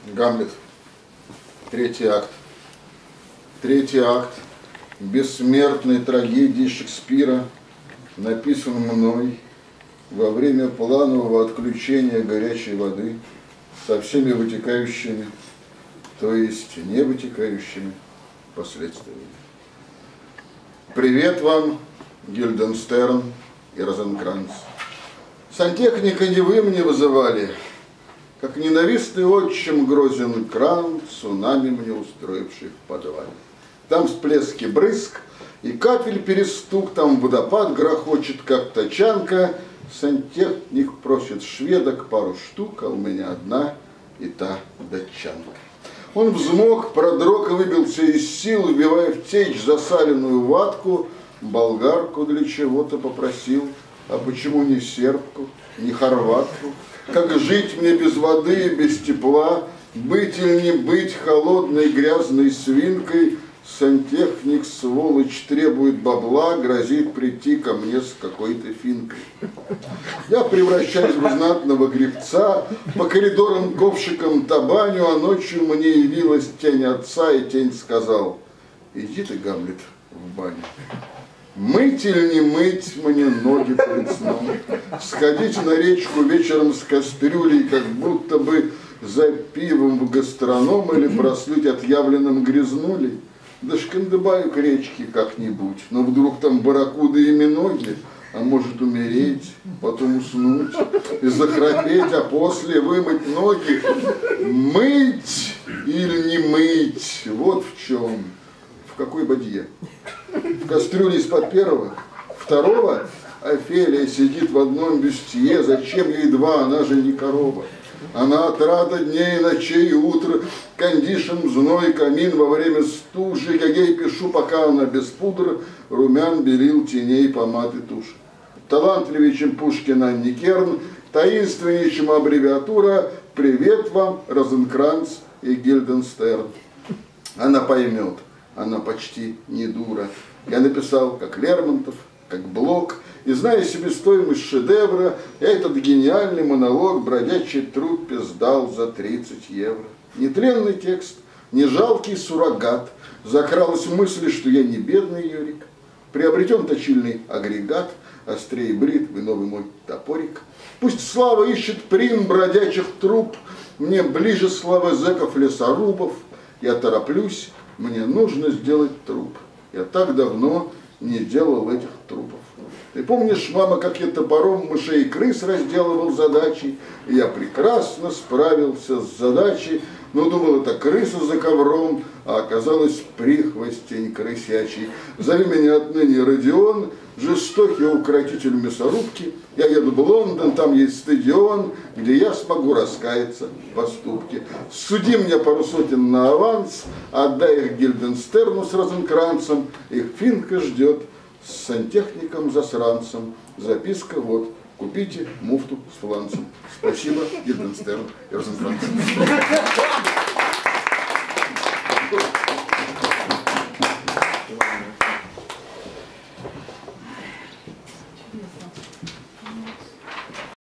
Гамлет. Третий акт. Третий акт бессмертной трагедии Шекспира написан мной во время планового отключения горячей воды со всеми вытекающими, то есть не вытекающими последствиями. Привет вам, Гильденстерн и Розенкранц. Сантехника не вы мне вызывали, как ненавистный отчим грозен кран, цунами мне устроивший в подвале. Там всплески брызг и капель перестук, там водопад грохочет, как тачанка. Сантехник просит шведок пару штук, а у меня одна и та датчанка. Он взмок, продрог и выбился из сил, вбивая в течь засаленную ватку. Болгарку для чего-то попросил, а почему не сербку, не хорватку? Как жить мне без воды и без тепла, быть или не быть холодной грязной свинкой? Сантехник, сволочь, требует бабла, грозит прийти ко мне с какой-то финкой. Я превращаюсь в знатного гребца, по коридорам ковшикам табаню, а ночью мне явилась тень отца, и тень сказал: иди ты, Гамлет, в баню. Мыть или не мыть мне ноги перед сном, сходить на речку вечером с кастрюлей, как будто бы за пивом в гастроном, или прослыть отъявленным грязнулей. Да шкандыбаю к речке как-нибудь, но вдруг там барракуды и миноги, а может умереть, потом уснуть и захрапеть, а после вымыть ноги. Мыть или не мыть, вот в чем, в какой бадье. В кастрюле из-под первого, второго Офелия сидит в одном бюстье, зачем ей два, она же не корова. Она отрада дней, ночей и утра, кондишн, зной, камин во время стужи, как я ей пишу, пока она без пудры, румян, белил, теней, помад и тушь. Талантливее, чем Пушкин, Анни Керн, таинственнее, чем аббревиатура, привет вам, Розенкранц и Гильденстерн. Она поймет, она почти не дура. Я написал, как Лермонтов, как Блок, и, зная себестоимость шедевра, я этот гениальный монолог бродячей труппе сдал за 30 евро. Нетленный текст, не жалкий суррогат. Закралась мысль, что я не бедный Юрик. Приобретен точильный агрегат, острее бритвы новый мой топорик. Пусть слава ищет прим бродячих труп, мне ближе слава зэков-лесорубов. Я тороплюсь, мне нужно сделать труп. Я так давно не делал этих трупов. Ты помнишь, мама, как я топором мышей и крыс разделывал задачи? И я прекрасно справился с задачей, но думал, это крыса за ковром, а оказалось прихвостень крысячий. Зови меня отныне Родион, жестокий укротитель мясорубки. Я еду в Лондон, там есть стадион, где я смогу раскаяться в поступке. Суди мне пару сотен на аванс, отдай их Гильденстерну с Розенкранцем, их финка ждет с сантехником-засранцем. Записка вот, купите муфту с фланцем. Спасибо, Гильденстерн и Розенкранц.